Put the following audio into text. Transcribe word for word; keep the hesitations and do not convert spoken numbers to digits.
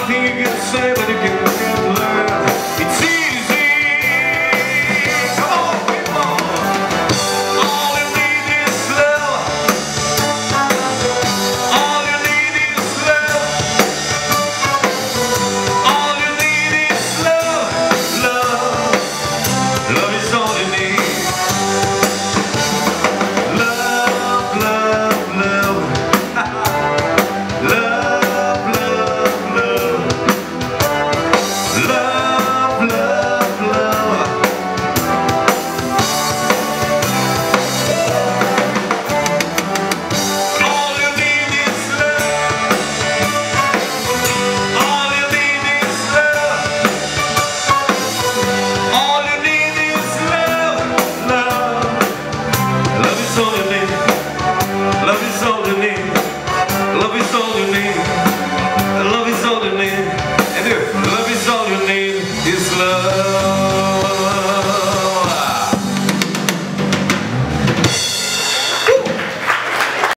nothing you can say, but you can learn. It's easy. Come on, people. All you need is love. All you need is love. All you need is love. Love. Love is all you need. Love, love, love. Love, love, love. Love, love, love. All you need is love. All you need is love. All you need is love. Love. Love is all you need. Love is all you need. Love is all you need. Love is all you need. And here, love is all you need is love.